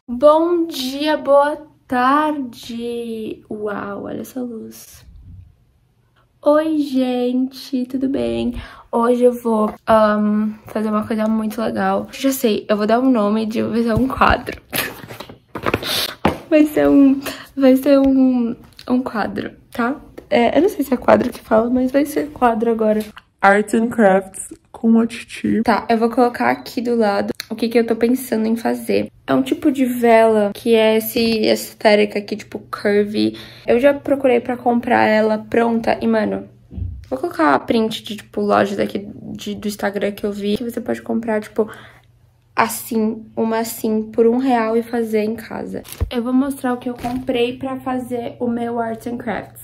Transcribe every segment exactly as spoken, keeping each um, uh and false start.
Bom dia, boa tarde! Uau, olha essa luz. Oi, gente, tudo bem? Hoje eu vou um, fazer uma coisa muito legal. Já sei, eu vou dar um nome de vai ser um quadro. Vai ser um, vai ser um, um quadro, tá? É, eu não sei se é quadro que fala, mas vai ser quadro agora. Arts and Crafts com a Titi. Tá, eu vou colocar aqui do lado o que que eu tô pensando em fazer. É um tipo de vela que é esse estética aqui, tipo curvy. Eu já procurei pra comprar ela pronta e, mano, vou colocar a print de, tipo, loja daqui de, do Instagram que eu vi. Que você pode comprar, tipo, assim, uma assim, por um real e fazer em casa. Eu vou mostrar o que eu comprei pra fazer o meu Arts and Crafts.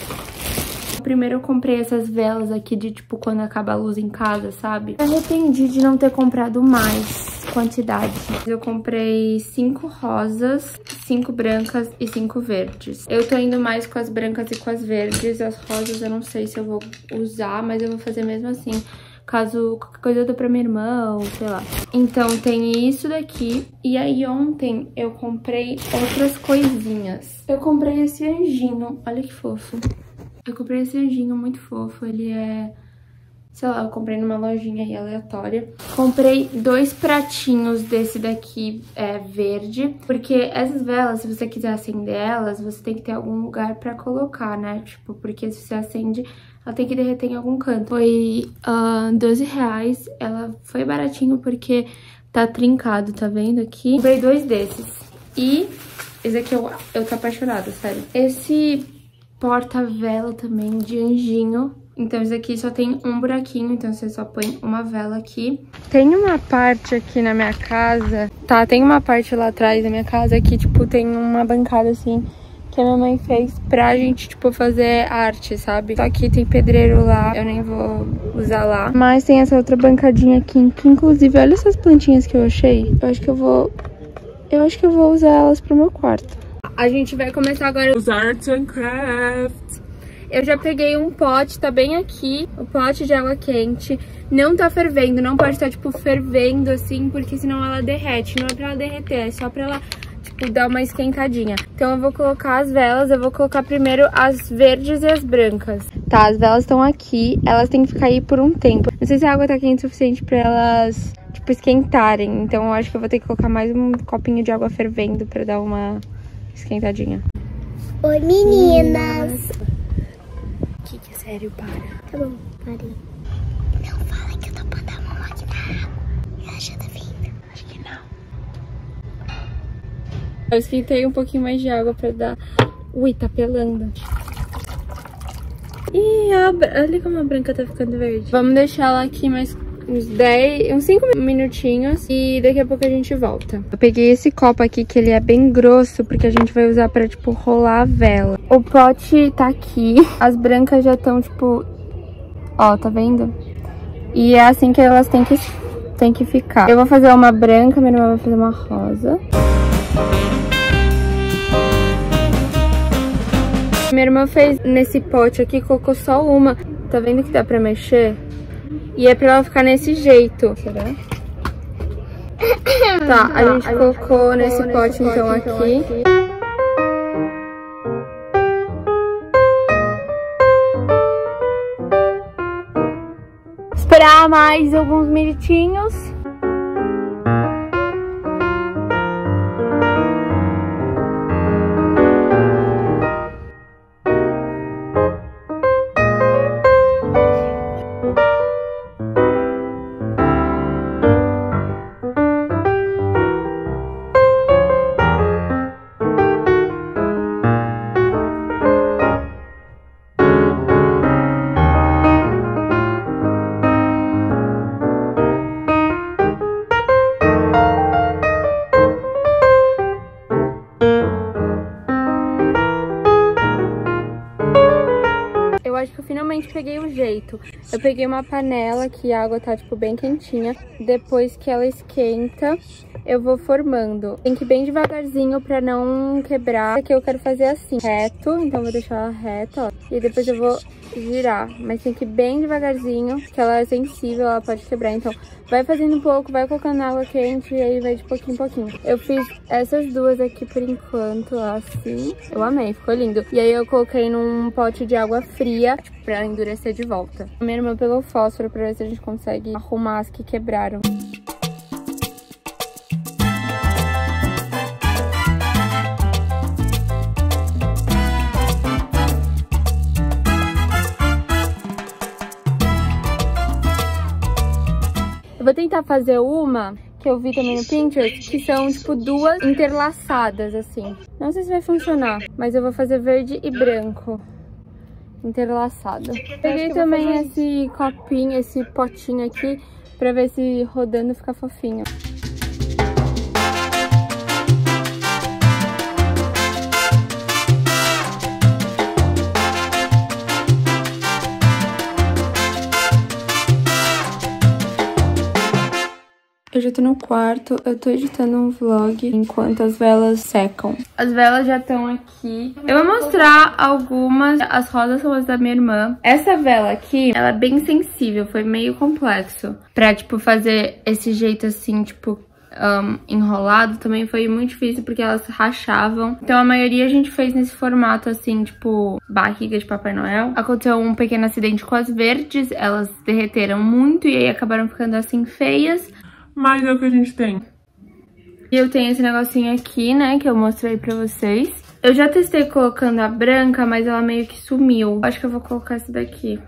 Primeiro eu comprei essas velas aqui de, tipo, quando acaba a luz em casa, sabe? Me arrependi de não ter comprado mais quantidade. Eu comprei cinco rosas, cinco brancas e cinco verdes. Eu tô indo mais com as brancas e com as verdes. As rosas eu não sei se eu vou usar, mas eu vou fazer mesmo assim. Caso qualquer coisa eu dou pra minha irmã ou sei lá. Então tem isso daqui. E aí ontem eu comprei outras coisinhas. Eu comprei esse anjinho. Olha que fofo. Eu comprei esse anjinho muito fofo, ele é, sei lá, eu comprei numa lojinha aí aleatória. Comprei dois pratinhos desse daqui é, verde, porque essas velas, se você quiser acender elas, você tem que ter algum lugar pra colocar, né? Tipo, porque se você acende, ela tem que derreter em algum canto. Foi uh, doze reais, ela foi baratinho porque tá trincado, tá vendo aqui? Comprei dois desses. E esse aqui eu, eu tô apaixonada, sério. Esse porta-vela também de anjinho. Então esse aqui só tem um buraquinho, então você só põe uma vela aqui. Tem uma parte aqui na minha casa, tá? Tem uma parte lá atrás da minha casa que, tipo, tem uma bancada assim que a minha mãe fez pra gente, tipo, fazer arte, sabe? Só que tem pedreiro lá, eu nem vou usar lá. Mas tem essa outra bancadinha aqui, que inclusive, olha essas plantinhas que eu achei. Eu acho que eu vou... Eu acho que eu vou usar elas pro meu quarto. A gente vai começar agora os Arts and Crafts. Eu já peguei um pote, tá bem aqui, o pote de água quente. Não tá fervendo, não pode estar, tipo, fervendo assim, porque senão ela derrete. Não é pra ela derreter, é só pra ela, tipo, dar uma esquentadinha. Então eu vou colocar as velas, eu vou colocar primeiro as verdes e as brancas. Tá, as velas estão aqui, elas têm que ficar aí por um tempo. Não sei se a água tá quente o suficiente pra elas, tipo, esquentarem. Então eu acho que eu vou ter que colocar mais um copinho de água fervendo pra dar uma esquentadinha. Oi, meninas. O que que é sério? Para. Tá bom, parei. Não fala que eu tô pondo a mão aqui na água. Ela já tá vindo. Acho que não. Eu esquentei um pouquinho mais de água pra dar... Ui, tá pelando. Ih, a... olha como a branca tá ficando verde. Vamos deixar ela aqui mais... uns dez, uns cinco minutinhos e daqui a pouco a gente volta. Eu peguei esse copo aqui que ele é bem grosso porque a gente vai usar pra, tipo, rolar a vela. O pote tá aqui, as brancas já estão, tipo, ó, tá vendo? E é assim que elas têm que, têm que ficar. Eu vou fazer uma branca, minha irmã vai fazer uma rosa. Minha irmã fez nesse pote aqui, colocou só uma. Tá vendo que dá pra mexer? E é pra ela ficar nesse jeito. Será? Tá, a gente colocou nesse pote então aqui. Esperar mais alguns minutinhos. peguei o jeito. Eu peguei uma panela que a água tá, tipo, bem quentinha. Depois que ela esquenta, eu vou formando. Tem que ir bem devagarzinho pra não quebrar. Aqui eu quero fazer assim, reto. Então eu vou deixar ela reta, ó. E depois eu vou girar. Mas tem que ir bem devagarzinho, porque ela é sensível, ela pode quebrar. Então vai fazendo um pouco, vai colocando água quente e aí vai de pouquinho em pouquinho. Eu fiz essas duas aqui por enquanto, assim. Eu amei, ficou lindo. E aí eu coloquei num pote de água fria, tipo, pra endurecer de volta. A minha irmã pegou fósforo pra ver se a gente consegue arrumar as que quebraram. Vou tentar fazer uma que eu vi também no Pinterest, que são, tipo, duas interlaçadas, assim. Não sei se vai funcionar, mas eu vou fazer verde e branco interlaçado. Peguei também esse copinho, esse potinho aqui, pra ver se rodando fica fofinho. Eu já tô no quarto, eu tô editando um vlog enquanto as velas secam. As velas já estão aqui. Eu vou mostrar algumas. As rosas são as da minha irmã. Essa vela aqui, ela é bem sensível, foi meio complexo. Pra, tipo, fazer esse jeito assim, tipo, um, enrolado, também foi muito difícil porque elas rachavam. Então a maioria a gente fez nesse formato assim, tipo, barriga de Papai Noel. Aconteceu um pequeno acidente com as verdes, elas derreteram muito e aí acabaram ficando assim feias. Mas é o que a gente tem. E eu tenho esse negocinho aqui, né, que eu mostrei pra vocês. Eu já testei colocando a branca, mas ela meio que sumiu. Acho que eu vou colocar essa daqui.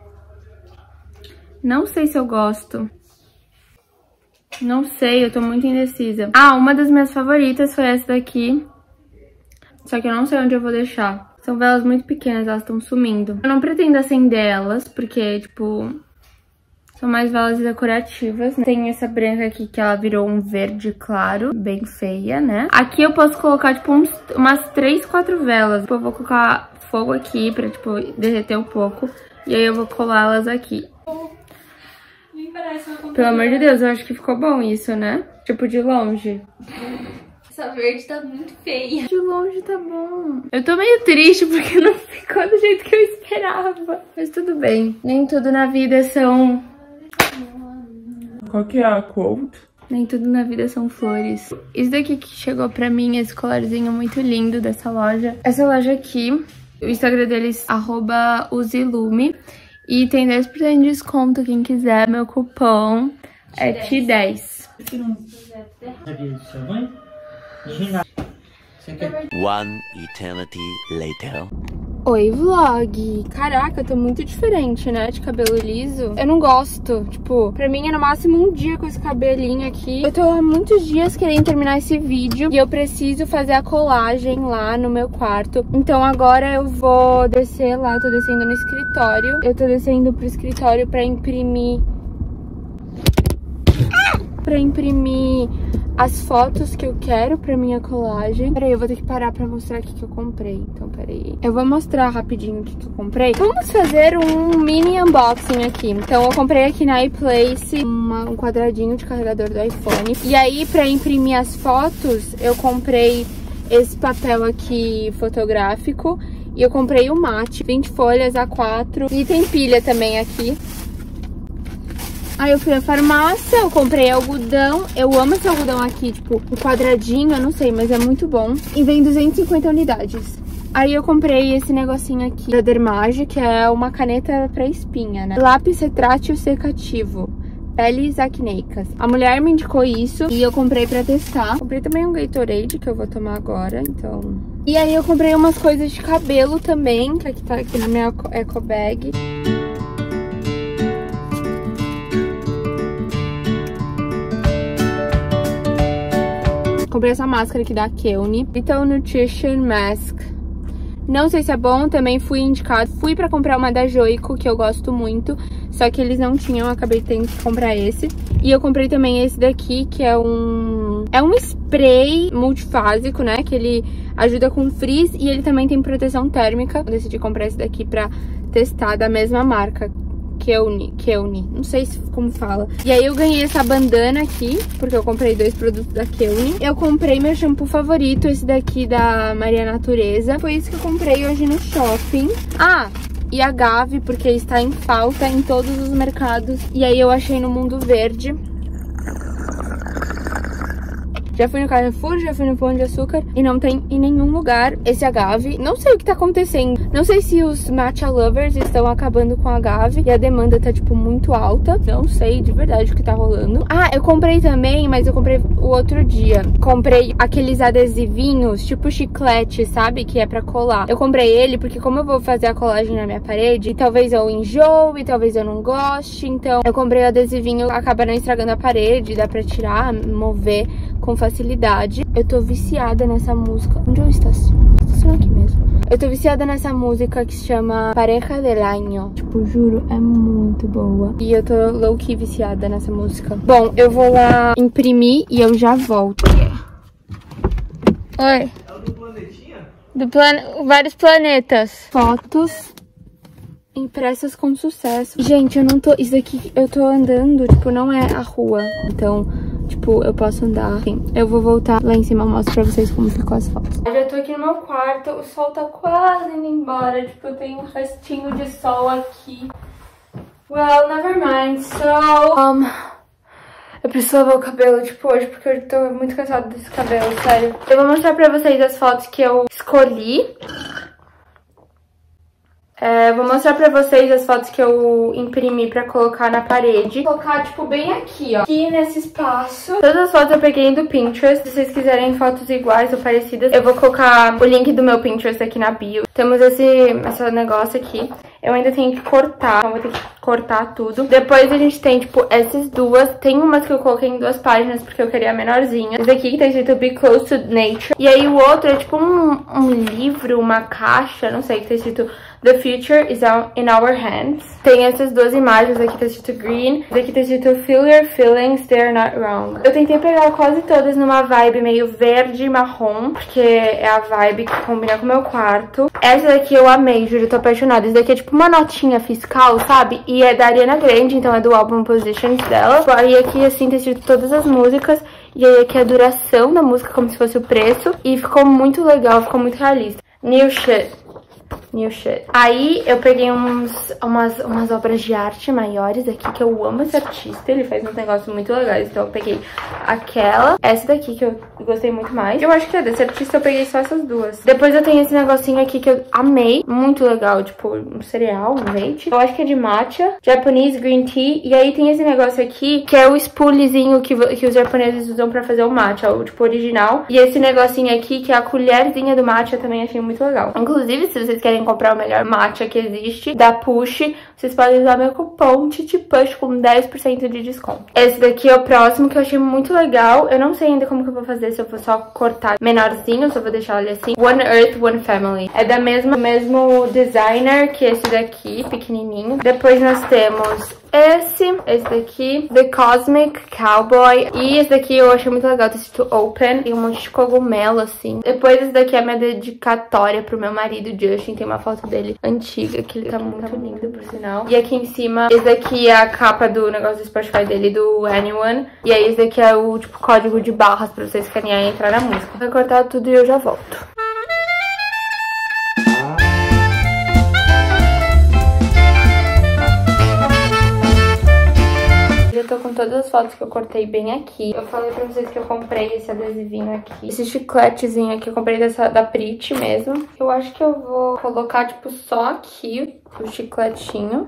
Não sei se eu gosto. Não sei, eu tô muito indecisa. Ah, uma das minhas favoritas foi essa daqui. Só que eu não sei onde eu vou deixar. São velas muito pequenas, elas estão sumindo. Eu não pretendo acender elas, porque, tipo... são mais velas decorativas. Tem essa branca aqui que ela virou um verde claro, bem feia, né? Aqui eu posso colocar, tipo, uns, umas três, quatro velas. Tipo, eu vou colocar fogo aqui pra, tipo, derreter um pouco. E aí eu vou colar elas aqui. Pelo amor de Deus, eu acho que ficou bom isso, né? Tipo, de longe. Essa verde tá muito feia. De longe tá bom. Eu tô meio triste porque não ficou do jeito que eu esperava. Mas tudo bem. Nem tudo na vida são... Qual que é a quote? Nem tudo na vida são flores. Isso daqui que chegou pra mim, esse colarzinho muito lindo dessa loja. Essa loja aqui, o Instagram deles, arroba usilume. E tem dez por cento de desconto, quem quiser. Meu cupom é T dez. One eternity later. Oi, vlog! Caraca, eu tô muito diferente, né, de cabelo liso. Eu não gosto, tipo, pra mim é no máximo um dia com esse cabelinho aqui. Eu tô há muitos dias querendo terminar esse vídeo e eu preciso fazer a colagem lá no meu quarto. Então agora eu vou descer lá, eu tô descendo no escritório. Eu tô descendo pro escritório pra imprimir... Pra imprimir as fotos que eu quero pra minha colagem. Peraí, eu vou ter que parar pra mostrar o que, que eu comprei. Então, peraí. Eu vou mostrar rapidinho o que, que eu comprei. Vamos fazer um mini unboxing aqui. Então, eu comprei aqui na iPlace uma, um quadradinho de carregador do iPhone. E aí, pra imprimir as fotos, eu comprei esse papel aqui fotográfico. E eu comprei o mate, vinte folhas A quatro. E tem pilha também aqui. Aí eu fui à farmácia, eu comprei algodão. Eu amo esse algodão aqui, tipo, um quadradinho, eu não sei, mas é muito bom. E vem duzentas e cinquenta unidades. Aí eu comprei esse negocinho aqui da Dermage, que é uma caneta pra espinha, né? Lápis retrátil secativo, peles acneicas. A mulher me indicou isso e eu comprei pra testar. Comprei também um Gatorade, que eu vou tomar agora, então... E aí eu comprei umas coisas de cabelo também, que aqui tá aqui na minha eco bag. Comprei essa máscara aqui da Kelne, Little Nutrition Mask. Não sei se é bom, também fui indicado. Fui pra comprar uma da Joico, que eu gosto muito, só que eles não tinham, eu acabei tendo que comprar esse. E eu comprei também esse daqui, que é um... É um spray multifásico, né, que ele ajuda com frizz e ele também tem proteção térmica. Eu decidi comprar esse daqui pra testar da mesma marca. Keuni, Keuni, não sei como fala. E aí eu ganhei essa bandana aqui, porque eu comprei dois produtos da Keuni. Eu comprei meu shampoo favorito, esse daqui da Maria Natureza. Foi isso que eu comprei hoje no shopping. Ah, e a Gavi, porque está em falta em todos os mercados. E aí eu achei no Mundo Verde. Já fui no Carrefour, já fui no Pão de Açúcar e não tem em nenhum lugar esse agave. Não sei o que tá acontecendo. Não sei se os matcha lovers estão acabando com a agave e a demanda tá, tipo, muito alta. Não sei de verdade o que tá rolando. Ah, eu comprei também, mas eu comprei o outro dia. Comprei aqueles adesivinhos, tipo chiclete, sabe? Que é pra colar. Eu comprei ele porque como eu vou fazer a colagem na minha parede, talvez eu enjoe, talvez eu não goste. Então eu comprei o adesivinho, acaba não estragando a parede, dá pra tirar, mover com facilidade. Eu tô viciada nessa música. Onde eu estaciono? Estaciono aqui mesmo. Eu tô viciada nessa música que se chama Pareja del Año. Tipo, juro, é muito boa. E eu tô low-key viciada nessa música. Bom, eu vou lá imprimir e eu já volto. Oi. É do planetinha? Do plan... Vários planetas. Fotos impressas com sucesso. Gente, eu não tô... Isso aqui, eu tô andando, tipo, não é a rua. Então... Tipo, eu posso andar. Enfim, eu vou voltar lá em cima, eu mostro pra vocês como ficou as fotos. Eu já tô aqui no meu quarto, o sol tá quase indo embora. Tipo, eu tenho um restinho de sol aqui. Well, never mind. So, um, eu preciso lavar o cabelo, tipo, hoje, porque eu tô muito cansada desse cabelo, sério. Eu vou mostrar pra vocês as fotos que eu escolhi. É, vou mostrar pra vocês as fotos que eu imprimi pra colocar na parede. Vou colocar, tipo, bem aqui, ó. Aqui nesse espaço. Todas as fotos eu peguei do Pinterest. Se vocês quiserem fotos iguais ou parecidas, eu vou colocar o link do meu Pinterest aqui na bio. Temos esse, esse negócio aqui. Eu ainda tenho que cortar, então vou ter que cortar tudo. Depois a gente tem, tipo, essas duas. Tem umas que eu coloquei em duas páginas porque eu queria a menorzinha. Esse aqui que tá escrito Be Close to Nature. E aí o outro é, tipo, um, um livro, uma caixa, não sei, que tá escrito The Future is in Our Hands. Tem essas duas imagens, aqui tá escrito Green, aqui tá escrito Feel Your Feelings, They're Not Wrong. Eu tentei pegar quase todas numa vibe meio verde e marrom, porque é a vibe que combina com o meu quarto. Essa daqui eu amei, juro, eu tô apaixonada. Essa daqui é tipo uma notinha fiscal, sabe? E é da Ariana Grande, então é do álbum Positions dela. Aí aqui assim tá escrito todas as músicas. E aí aqui a duração da música, como se fosse o preço. E ficou muito legal, ficou muito realista. New shit. New shit. Aí eu peguei uns, umas, umas obras de arte maiores aqui, que eu amo esse artista, ele faz uns negócios muito legais. Então eu peguei aquela, essa daqui que eu gostei muito mais. Eu acho que é desse artista, eu peguei só essas duas. Depois eu tenho esse negocinho aqui que eu amei, muito legal, tipo um cereal, um leite. Eu acho que é de matcha, Japanese green tea. E aí tem esse negócio aqui, que é o spoolzinho que, que os japoneses usam pra fazer o matcha, o tipo original. E esse negocinho aqui, que é a colherzinha do matcha, também achei muito legal. Inclusive, se vocês querem comprar o melhor matcha que existe, da Push, vocês podem usar meu cupom TitiPush com dez por cento de desconto. Esse daqui é o próximo, que eu achei muito legal. Eu não sei ainda como que eu vou fazer, se eu vou só cortar menorzinho, se eu vou deixar ele assim. One Earth, One Family. É da mesma, mesmo designer que esse daqui, pequenininho. Depois nós temos esse, esse daqui, The Cosmic Cowboy. E esse daqui eu achei muito legal, tá escrito Open. Tem um monte de cogumelo, assim. Depois esse daqui é a minha dedicatória pro meu marido, Justin. Tem uma foto dele antiga, que ele tá muito lindo, por sinal. E aqui em cima, esse daqui é a capa do negócio do Spotify dele, do Anyone. E aí esse daqui é o, tipo, código de barras pra vocês querem entrar na música. Vou cortar tudo e eu já volto. Eu tô com todas as fotos que eu cortei bem aqui. Eu falei pra vocês que eu comprei esse adesivinho aqui. Esse chicletezinho aqui eu comprei dessa, da Pretty mesmo. Eu acho que eu vou colocar, tipo, só aqui o chicletinho.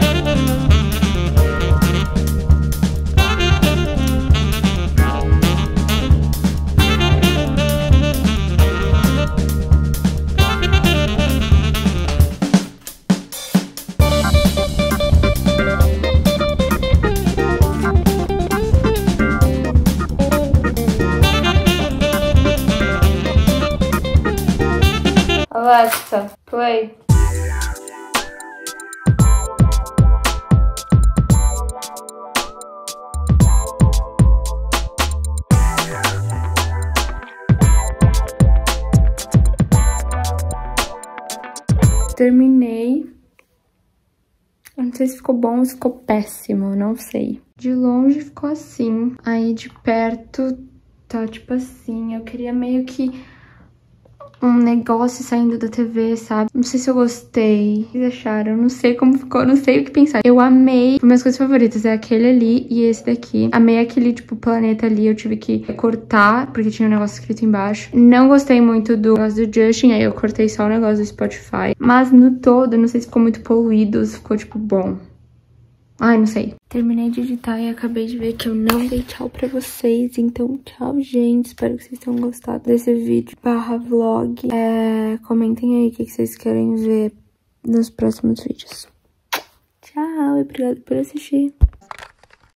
Alexa, play. Terminei não sei se ficou bom ou se ficou péssimo, não sei. De longe ficou assim, aí de perto tá tipo assim. Eu queria meio que um negócio saindo da T V, sabe? Não sei se eu gostei. O que vocês acharam? Não sei como ficou, não sei o que pensar. Eu amei. Minhas coisas favoritas é aquele ali e esse daqui. Amei aquele, tipo, planeta ali. Eu tive que cortar, porque tinha um negócio escrito embaixo. Não gostei muito do negócio do Justin, aí eu cortei só o negócio do Spotify. Mas no todo, não sei se ficou muito poluído, se ficou, tipo, bom. Ai, não sei. Terminei de editar e acabei de ver que eu não dei tchau pra vocês. Então, tchau, gente. Espero que vocês tenham gostado desse vídeo barra vlog. É, comentem aí o que vocês querem ver nos próximos vídeos. Tchau e obrigada por assistir.